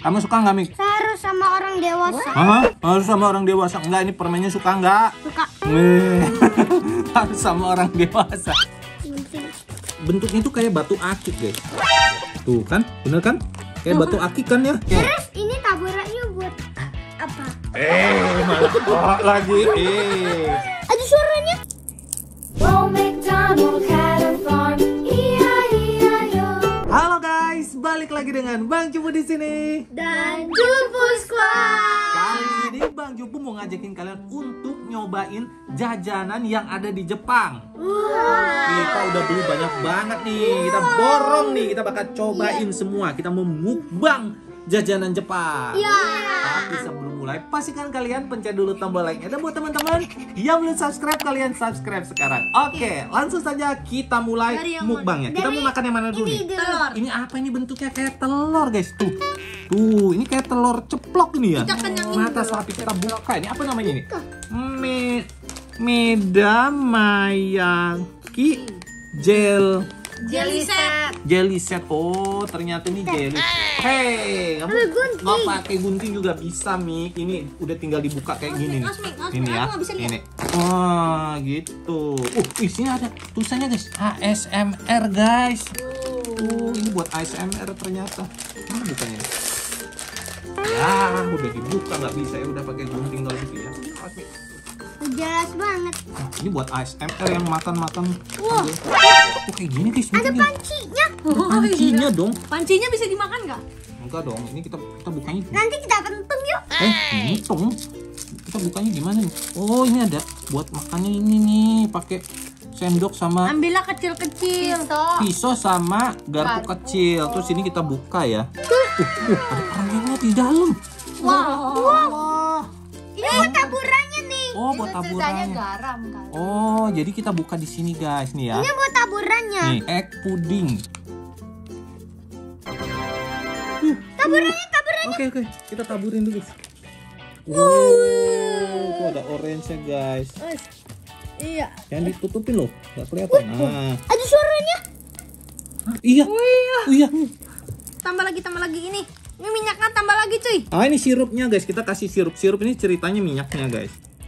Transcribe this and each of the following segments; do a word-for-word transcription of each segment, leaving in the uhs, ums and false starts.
Kamu suka nggak, Mik? Harus sama orang dewasa. Hah? Harus sama orang dewasa. Enggak, ini permennya suka nggak? Suka. Nih. Harus sama orang dewasa. Bentuknya tuh kayak batu akik, guys. Tuh kan, bener kan? Kayak batu akik kan ya? Terus ini taburannya buat apa? Eh, malah kok lagi. Eh. Ada suaranya. Halo guys, balik lagi dengan Bang Cupu di sini. Dan Cupu Squad. Kali ini Bang Cupu mau ngajakin kalian untuk nyobain jajanan yang ada di Jepang. Wah. Kita udah beli banyak banget nih. Kita borong nih, kita bakal cobain semua. Kita mau mukbang jajanan Jepang. Ya. Tapi sebelum mulai, pastikan kalian pencet dulu tombol like-nya. Dan buat teman-teman yang belum subscribe, kalian subscribe sekarang. Oke, langsung saja kita mulai mukbangnya. Kita mau makan yang mana dulu nih? Telur. Ini apa ini bentuknya kayak telur, guys. Tuh. Tuh, ini kayak telur ceplok ini ya. Mata sapi kita buka. Ini apa namanya ini? Me Medamayaki gel Jelly set. jelly set. Oh, ternyata ini jelly. Hey, kamu mau pakai gunting juga bisa, Mik. Ini udah tinggal dibuka kayak gini nih. Ini ya. Ini. Oh, gitu. Uh, isinya ada tulisannya, guys. A S M R, guys. Uh, ini buat A S M R ternyata. Mana bukanya? Ya, udah dibuka nggak bisa ya, udah pakai gunting kalau gitu ya. Oke. Jelas banget. Nah, ini buat A S M R yang makan-makan. Wah. Oh, kayak gini, guys. Ada bentuknya. pancinya. Ada pancinya dong. Pancinya bisa dimakan nggak? Enggak dong. Ini kita kita bukanya. Nanti kita pentung yuk. Eh, untung. Kita bukanya gimana nih? Oh, ini ada buat makannya ini nih, pakai sendok sama Ambillah kecil-kecil. pisau sama garpu kecil. Terus ini kita buka ya. Uh, uh, ada permennya di dalam. Wow. Wah. Ini buat taburannya nih. Oh, buat taburannya. Garam kan. Oh, jadi kita buka di sini, guys, nih ya. Ini buat taburannya. Nih, egg pudding. Taburannya, taburannya. Oke, oke. Kita taburin dulu. Wow, tuh ada orange-nya, guys. Iya. Jangan ditutupin loh, nggak kelihatan. Nah. Ada suaranya. Hah, iya. Oh iya. Oh iya. Tambah lagi, tambah lagi ini. Ini minyaknya tambah lagi, cuy. Ah, ini sirupnya, guys. Kita kasih sirup. Sirup ini ceritanya minyaknya, guys.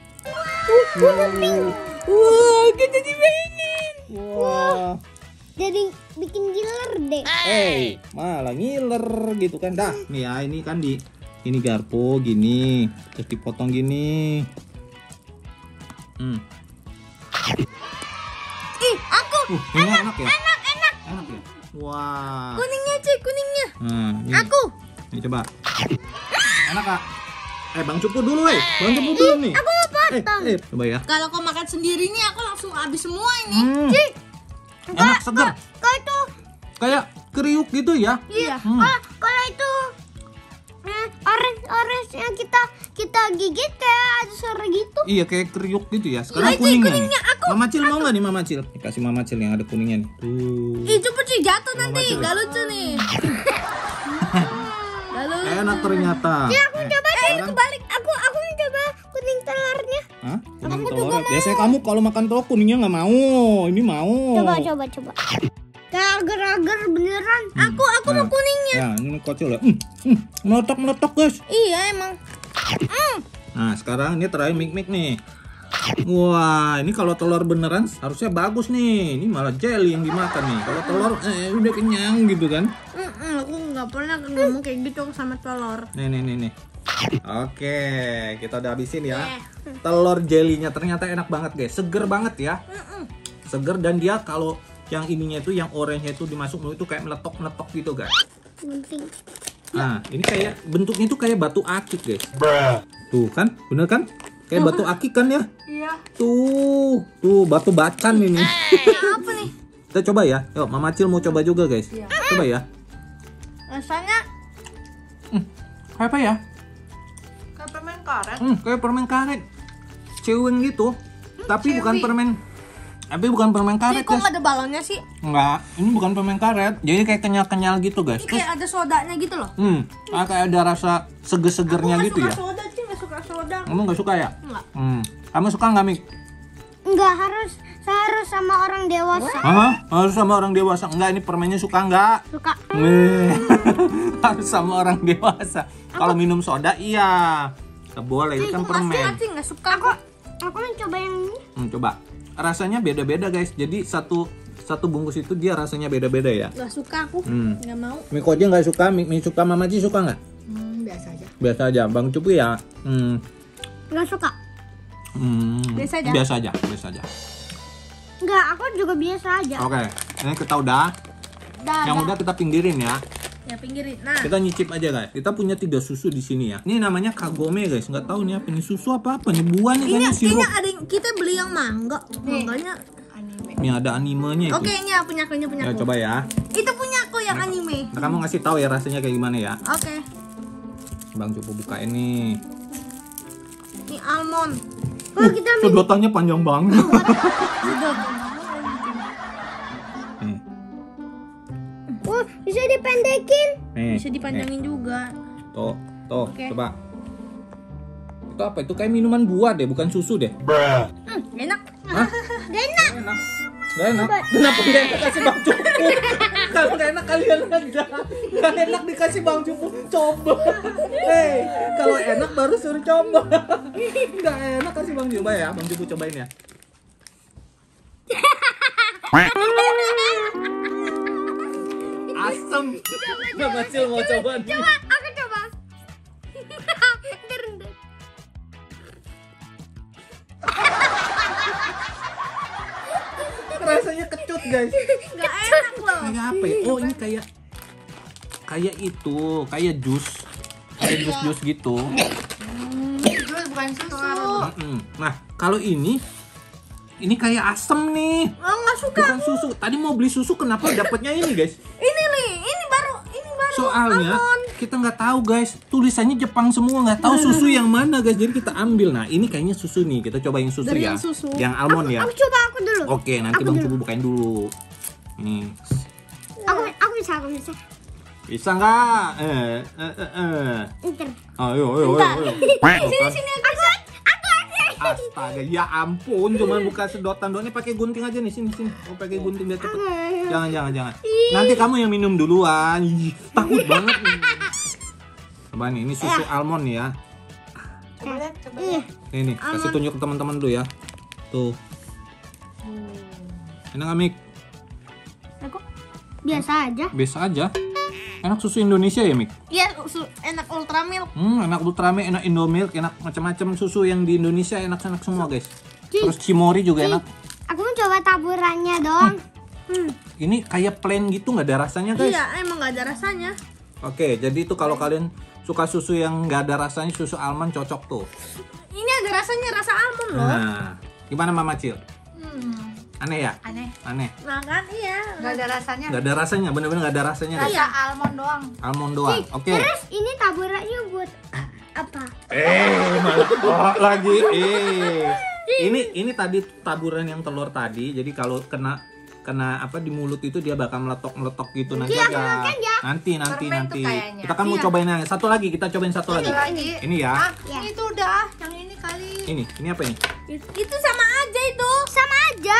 Wah, kita dimainin. Wah. Jadi bikin giler deh. Eh, malah ngiler gitu kan. Dah, nih ya, ini kan di ini garpu gini, terus dipotong gini. Hmm. Ih, aku. Uh, ini enak, ya? Enak, enak. Enak ya? Wah. Kuningnya, cuy, kuningnya. Nah, ini. Aku. Ini coba. Enak, Kak? Eh, Bang Cupu dulu, weh. Bang Cupu dulu nih. Aku mau potong. Eh, eh, coba ya. Kalau kau makan sendiri nih, aku langsung habis semua ini. Hmm. Enak, segar. Kalau itu, Kayak kriuk gitu ya. Iya. Hmm. ah, kalau itu eh, orange orange yang kita kita gigit kayak ada suara gitu. Iya, kayak kriuk gitu ya. Sekarang Iya, itu kuningnya, kuningnya. nih. Mama Cil mau nggak nih, Mama Cil? Kasih Mama Cil yang ada kuningnya nih. Tuh. Ih, cepet cuy, jatuh nanti. Macam. Gak lucu nih. Gak lucu. Enak ternyata. Ya, aku coba deh. sekarang- Kebalik. Aku aku mau coba kuning telurnya. Hah? Kuning telur. Biasanya kamu kalau makan telur kuningnya nggak mau. Ini mau. Coba coba coba. Kayak agar-agar beneran. Aku aku mau Nah, kuningnya. Ya, ini kocok ya. Hmm, hmm, meletak meletak, guys. Iya, emang. Nah, sekarang ini terakhir mik-mik nih. Wah, ini kalau telur beneran harusnya bagus nih. Ini malah jelly yang dimakan nih. Kalau telur eh, udah kenyang gitu kan. Mm-mm, aku nggak pernah ngomong kayak gitu sama telur. Nih, nih, nih, nih. Oke, kita udah habisin ya. Telur jelinya ternyata enak banget, guys. Seger banget ya. Seger, dan dia kalau yang ininya itu, yang orange itu dimasuk itu kayak meletok-meletok gitu, guys. Penting. Nah, ini kayak bentuknya itu kayak batu akik, guys. Tuh kan, bener kan? Kayak batu akik kan ya? Iya. Tuh, tuh batu bacan ini. Apa nih? Kita coba ya. Yuk, Mama Cil mau coba juga, guys. Iya. Coba ya. Rasanya Kayak apa ya? kayak permen karet. Hmm, kayak permen karet. Ceweng gitu. Tapi bukan cewi. permen. Tapi bukan permen Ih, karet, kok guys. nggak ada balonnya sih? Enggak, ini bukan permen karet. Jadi kayak kenyal-kenyal gitu, guys. Ini Terus, kayak ada sodanya gitu loh. hmm, ah, kayak ada rasa seger-segernya Aku gitu nggak ya. suka soda sih, nggak suka soda. Kamu nggak suka ya? Enggak. Hmm. Kamu suka nggak, Mik? Enggak harus Harus sama orang dewasa. Hah? Harus sama orang dewasa? Enggak, ini permennya suka enggak? Suka. Nih. Harus sama orang dewasa. Kalau minum soda iya. Nggak boleh, itu kan permen. Acing nggak suka Aku aku mencoba yang ini. Hmm, coba. Rasanya beda-beda guys. Jadi satu satu bungkus itu dia rasanya beda-beda ya. Nggak suka aku. Hmm. Nggak mau. Miko aja nggak suka, Mik suka, Mama Ci suka nggak? Hmm, biasa aja. Biasa aja. Bang Cupu ya. Hmm. Nggak suka. Hmm. Biasa aja. Biasa aja. Biasa aja. Nggak, aku juga biasa aja. Oke, ini kita udah. Dah, Yang dah. udah kita pinggirin ya. Ya pinggirin. Nah. Kita nyicip aja guys. Kita punya tiga susu di sini ya. Ini namanya Kagome guys. Nggak tahu nih apa ini susu apa apa nih, buah nih Ini kayaknya sirup. kayaknya ada yang kita beli yang mangga. Mangganya anime. Ini ada animenya itu. Oke, ini ya punya aku, ini punya Ya aku. coba ya. Itu punya aku yang anime. Nah, kamu ngasih tahu ya rasanya kayak gimana ya. Oke. Bang Cupu buka ini. Ini almond. Oh, kita minum. Sedotannya panjang banget. Nih, Oh, bisa dipendekin. nih, Bisa dipanjangin juga. nih. Tuh, tuh, Oke. coba. Itu apa? Itu kayak minuman buah deh, bukan susu deh. Hmm, enak. Hah? Gak enak. Gak enak. Gak enak. Kenapa gak enak kasih Bang Cupu? Kalau gak enak kalian aja. Gak enak dikasih Bang Cupu. Coba. Hei, kalau enak baru suruh coba. Gak enak kasih Bang Cupu ya. Bang Cupu cobain ya. Asem. Gak Macil mau coba nih. Coba, aku coba. Ntar, ntar. Rasanya kecut guys. Nggak enak loh. Kayak apa ya? Oh ini kayak kayak itu, kayak jus, kayak jus-jus gitu. Itu bukan susu. Mm-mm. Nah kalau ini, ini kayak asem nih, Oh, nggak suka. bukan susu. Tadi mau beli susu, kenapa dapatnya ini guys? Ini nih, ini baru, ini baru. Soalnya almond. kita nggak tahu guys, tulisannya Jepang semua, nggak tahu susu yang mana guys. Jadi kita ambil. Nah ini kayaknya susu nih, kita coba yang susu Dari ya, yang susu. yang almond ya. Aku coba aku dulu. Oke nanti Aku Bang dulu. Cupu bukain dulu. Nih. Aku aku bisa, aku bisa. Bisa nggak? Eh, eh, eh, eh. Ntar. Ayo, ayo, ayo, ayo. Sini sini aku aku aku. Astaga, ya ampun, cuman buka sedotan doang. Ini pakai gunting aja nih, sini sini. Oh, pakai gunting biar cepet. Jangan, jangan, jangan. Nanti kamu yang minum duluan. Ih, takut banget nih. Coba nih, ini susu almond nih ya. Coba lihat, coba Iya. lihat. Ini nih, kasih tunjuk ke teman-teman dulu ya. Tuh. Enak nggak, Mik? Aku biasa aja. Biasa aja. Enak susu Indonesia ya, Mik? Iya, su- enak ultra milk. Hmm, enak Ultramilk, enak Indomilk, enak macam-macam susu yang di Indonesia enak-enak semua, guys. Ci. Terus Cimori juga enak. Aku mau coba taburannya dong. Hmm. Ini kayak plain gitu, nggak ada rasanya, guys. Iya, emang nggak ada rasanya. Oke, jadi itu kalau kalian suka susu yang nggak ada rasanya, susu almond cocok tuh. Ini ada rasanya, rasa almond loh. Nah, gimana Mama Cil? Hmm, Aneh ya? aneh. Aneh. Nah kan iya. Nggak ada rasanya. Nggak ada rasanya, bener-bener nggak ada rasanya, guys. Iya. Almond doang. Almond doang. Oke. Terus ini taburannya buat apa? Eh, malah oh, lagi. Eh. Ini ini tadi taburan yang telur tadi. Jadi kalau kena kena apa di mulut itu dia bakal meletok-meletok gitu nanti Iya, aja. makan ya. Nanti nanti Permen nanti. tuh kayaknya. Kita kan mau Iya. cobain yang satu lagi, kita cobain satu lagi. lagi. Ini ya. Ah, Ya. ini tuh udah. Yang ini kali. Ini, ini apa ini? Itu, itu sama aja itu. Sama aja.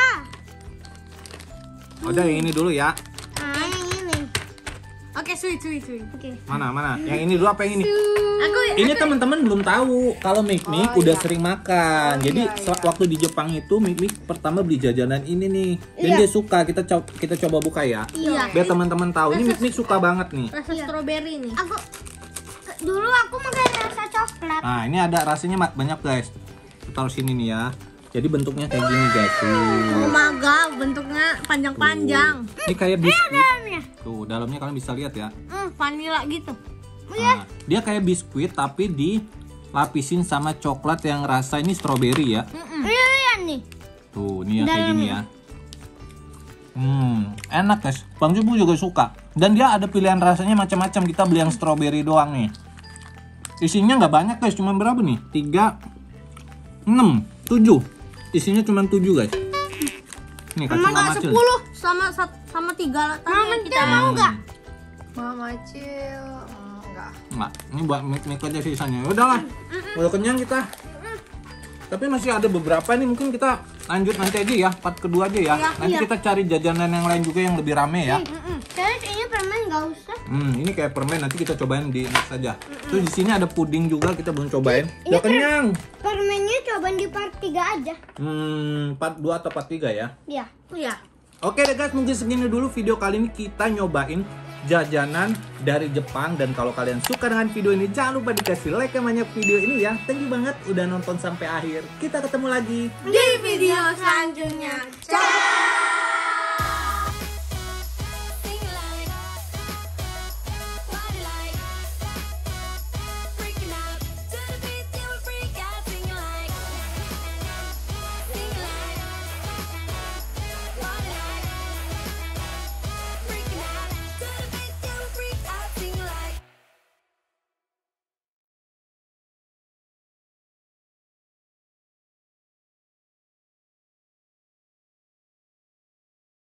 Oh, yang ini dulu ya. Ah, yang ini. Oke, sweet, sweet, sweet. Oke. Mana mana? Yang ini dulu apa yang ini? Aku Ini teman-teman belum tahu kalau Mik Mik Oh, udah iya. sering makan. Oh, Jadi iya, se- iya. waktu di Jepang itu Mik Mik pertama beli jajanan ini nih. Dan Iya. dia suka. Kita co- kita coba buka ya. Iya. Biar teman-teman tahu. Ini Mik Mik suka banget nih. Rasa strawberry nih. Aku dulu aku makan rasa coklat. Nah, ini ada rasanya ma- banyak guys. Kita taruh sini nih ya. Jadi bentuknya kayak gini guys. Tuh. Oh my god, bentuknya panjang-panjang. Ini kayak biskuit. Dalamnya. Tuh, dalamnya kalian bisa lihat ya. Hmm, vanilla gitu. Nah, dia kayak biskuit tapi dilapisin sama coklat yang rasa ini stroberi ya. Iya, iya nih. Tuh, ini yang kayak gini ya. Hmm, enak guys. Bang Cupu juga suka. Dan dia ada pilihan rasanya macam-macam. Kita beli yang stroberi doang nih. Isinya nggak banyak guys, cuma berapa nih? tiga, enam, tujuh. Isinya cuma tujuh guys. Nih kasih Emang Mama nggak Cil. sepuluh sama sat- sama tiga tadi Mama yang kita Cil mau nggak? Mama Cil. Hmm, enggak. Nggak, ini buat mik-mik aja sisanya. Udahlah, udah kenyang kita. Tapi masih ada beberapa nih, mungkin kita lanjut nanti aja ya, part kedua aja ya. Iya, Nanti iya. kita cari jajanan yang lain juga yang lebih rame ya. Terus ini permen nggak usah. Hmm, ini kayak permen, nanti kita cobain di next aja. Terus di sini ada puding juga, kita belum cobain. Ini Udah kenyang. Permennya cobain di part tiga aja. Hmm, part dua atau part tiga ya. Iya. Iya. Oke deh guys, mungkin segini dulu video kali ini kita nyobain jajanan dari Jepang. Dan kalau kalian suka dengan video ini, jangan lupa dikasih like yang banyak video ini ya. Thank you banget udah nonton sampai akhir. Kita ketemu lagi Di video selanjutnya. Ciao.